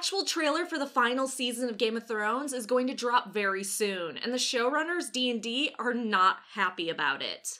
actual trailer for the final season of Game of Thrones is going to drop very soon, and the showrunners, D&D, are not happy about it.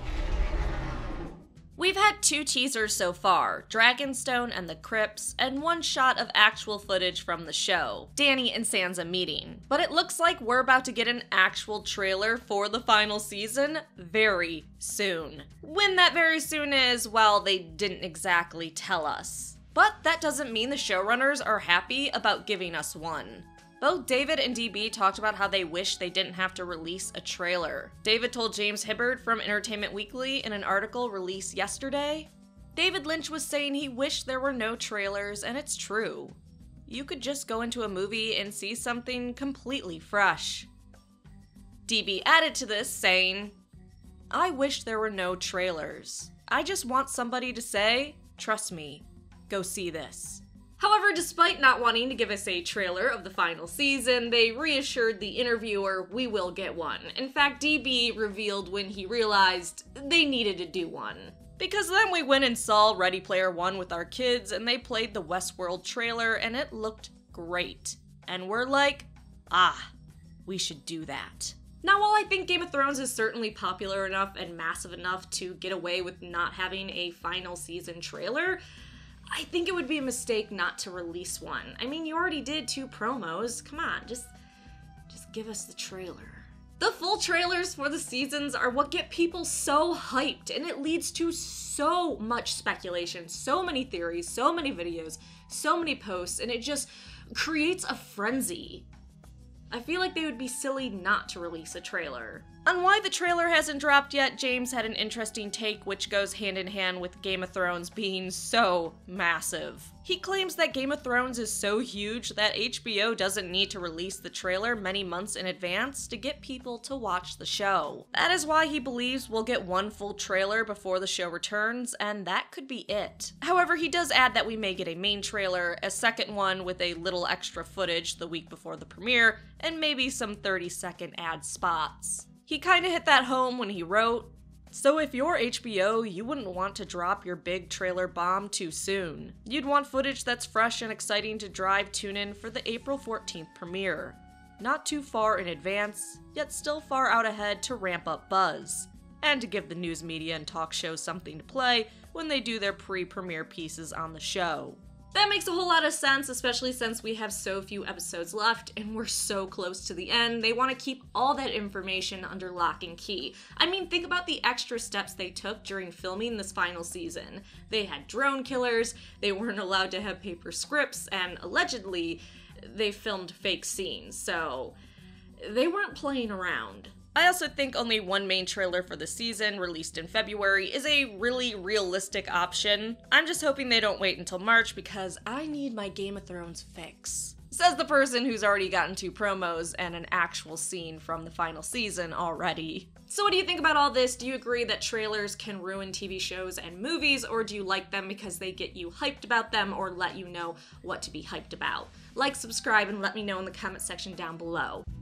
We've had 2 teasers so far, Dragonstone and the Crypts, and 1 shot of actual footage from the show, Dany and Sansa meeting. But it looks like we're about to get an actual trailer for the final season very soon. When that very soon is, well, they didn't exactly tell us. But that doesn't mean the showrunners are happy about giving us one. Both David and DB talked about how they wish they didn't have to release a trailer. David told James Hibberd from Entertainment Weekly in an article released yesterday, David Lynch was saying he wished there were no trailers, and it's true. You could just go into a movie and see something completely fresh. DB added to this saying, I wish there were no trailers. I just want somebody to say, trust me, go see this. However, despite not wanting to give us a trailer of the final season, they reassured the interviewer we will get one. In fact, DB revealed when he realized they needed to do one. Because then we went and saw Ready Player One with our kids, and they played the Westworld trailer, and it looked great. And we're like, we should do that. Now, while I think Game of Thrones is certainly popular enough and massive enough to get away with not having a final season trailer, I think it would be a mistake not to release one. I mean, you already did 2 promos. Come on, just give us the trailer. The full trailers for the seasons are what get people so hyped, and it leads to so much speculation, so many theories, so many videos, so many posts, and it just creates a frenzy. I feel like they would be silly not to release a trailer. On why the trailer hasn't dropped yet, James had an interesting take which goes hand in hand with Game of Thrones being so massive. He claims that Game of Thrones is so huge that HBO doesn't need to release the trailer many months in advance to get people to watch the show. That is why he believes we'll get 1 full trailer before the show returns, and that could be it. However, he does add that we may get a main trailer, a second one with a little extra footage the week before the premiere, and maybe some 30-second ad spots. He kinda hit that home when he wrote, so if you're HBO, you wouldn't want to drop your big trailer bomb too soon. You'd want footage that's fresh and exciting to drive tune in for the April 14th premiere. Not too far in advance, yet still far out ahead to ramp up buzz. And to give the news media and talk shows something to play when they do their pre-premiere pieces on the show. That makes a whole lot of sense, especially since we have so few episodes left and we're so close to the end. They want to keep all that information under lock and key. I mean, think about the extra steps they took during filming this final season. They had drone killers, they weren't allowed to have paper scripts, and allegedly, they filmed fake scenes, so they weren't playing around. I also think only 1 main trailer for the season, released in February, is a really realistic option. I'm just hoping they don't wait until March because I need my Game of Thrones fix. Says the person who's already gotten 2 promos and an actual scene from the final season already. So what do you think about all this? Do you agree that trailers can ruin TV shows and movies, or do you like them because they get you hyped about them or let you know what to be hyped about? Like, subscribe, and let me know in the comment section down below.